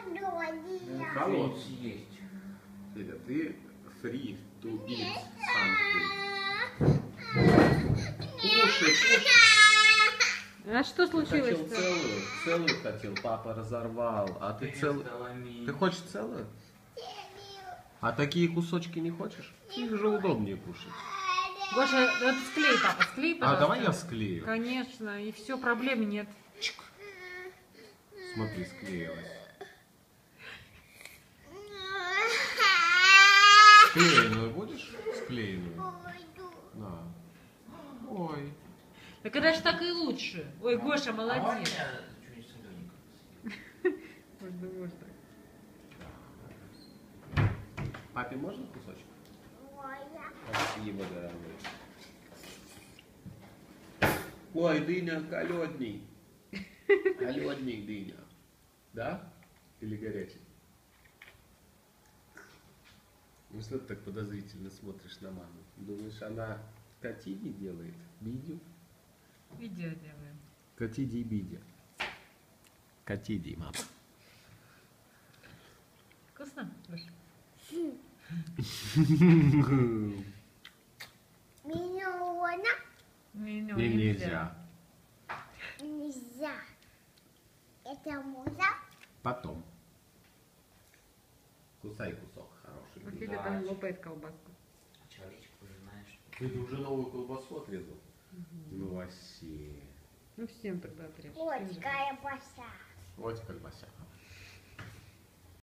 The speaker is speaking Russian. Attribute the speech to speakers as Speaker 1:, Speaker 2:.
Speaker 1: Холодный.
Speaker 2: Съесть.
Speaker 1: Федя, ты free to eat something. Кушай, кушай.
Speaker 3: А что
Speaker 1: Хотел
Speaker 3: случилось-то?
Speaker 1: целую хотел, папа разорвал. А ты целый? Ты хочешь целую? А такие кусочки не хочешь? Их же удобнее кушать.
Speaker 3: Гоша, вот склей, папа, склей,
Speaker 1: А
Speaker 3: пожалуйста.
Speaker 1: давай я склею.
Speaker 3: Конечно, и все, проблем нет.
Speaker 1: Смотри, склеилась. Склеенную будешь? Склеенную. Да. Ой.
Speaker 3: Так это ж так и лучше. Ой, Гоша,
Speaker 2: А у
Speaker 3: молодец.
Speaker 2: меня что-нибудь солененького.
Speaker 3: Можно.
Speaker 1: Папе можно кусочек? Спасибо, дорогой. Ой, дыня холодный. Холодный дыня. Да? Или горячий? Ну что ты так подозрительно смотришь на маму? Думаешь, она катиди делает? Бидю?
Speaker 3: Видео делаем.
Speaker 1: Катиди и бидя. Катиди, мама.
Speaker 3: Вкусно, Гоша? Ну,
Speaker 1: Не, нельзя.
Speaker 4: Нельзя. Это можно?
Speaker 1: Потом. Кусай кусок
Speaker 3: А
Speaker 1: хороший.
Speaker 3: Филя там лопает колбаску.
Speaker 2: Человечек уже знаешь.
Speaker 1: Ты уже новую колбасу отрезал? Ну вообще.
Speaker 3: Ну всем тогда отрежь.
Speaker 4: Вот колбаса.
Speaker 1: Вот колбаса.